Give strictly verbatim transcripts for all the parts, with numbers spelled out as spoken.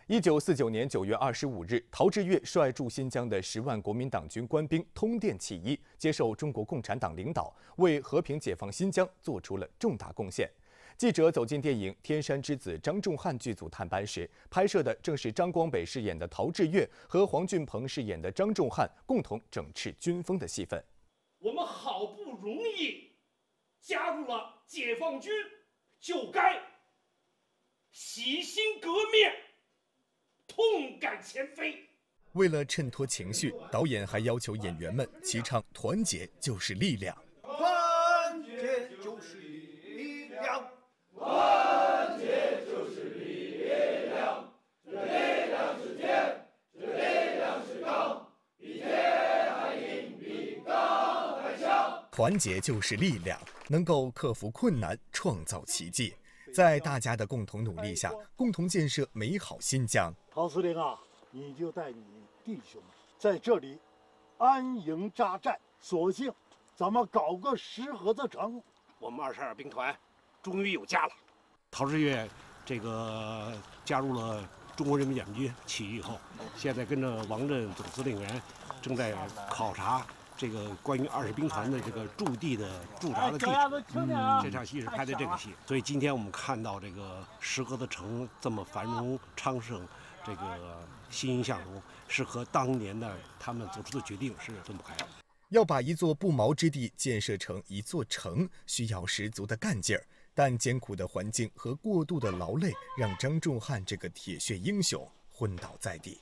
一九四九年九月二十五日，陶峙岳率驻新疆的十万国民党军官兵通电起义，接受中国共产党领导，为和平解放新疆做出了重大贡献。记者走进电影《天山之子》张仲汉剧组探班时，拍摄的正是张光北饰演的陶峙岳和黄俊鹏饰演的张仲汉共同整饬军风的戏份。 我们好不容易加入了解放军，就该洗心革面，痛改前非。 为了衬托情绪，导演还要求演员们齐唱“团结就是力量”。 团结就是力量， 团结就是力量，这力量是天，这力量是钢，比天还硬，比钢还强。 团结就是力量，能够克服困难，创造奇迹。在大家的共同努力下，共同建设美好新疆。 陶司令啊，你就带你弟兄们在这里安营扎寨，索性咱们搞个石河子城。 我们二十二兵团终于有家了。陶峙岳这个加入了中国人民解放军起义以后，现在跟着王震总司令员正在考察这个关于二十兵团的这个驻地的驻扎的地址。嗯，这场戏是拍的这个戏，所以今天我们看到这个石河子城这么繁荣昌盛，这个欣欣向荣，是和当年的他们做出的决定是分不开的。 要把一座不毛之地建设成一座城，需要十足的干劲儿。但艰苦的环境和过度的劳累，让张仲汉这个铁血英雄昏倒在地。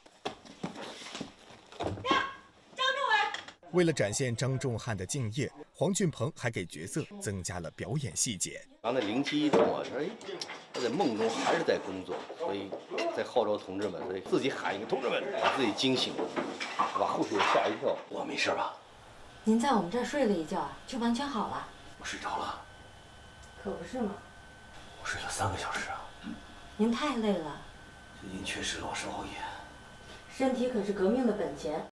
为了展现张仲汉的敬业，黄俊鹏还给角色增加了表演细节。 刚才灵机一动啊，说哎，他在梦中还是在工作，所以在号召同志们，所以自己喊一个同志们，把自己惊醒了，把护士吓一跳。我没事吧？ 您在我们这儿睡了一觉，就完全好了？ 我睡着了。 可不是嘛。 我睡了三个小时啊。 您太累了。 最近确实老是熬夜。 身体可是革命的本钱。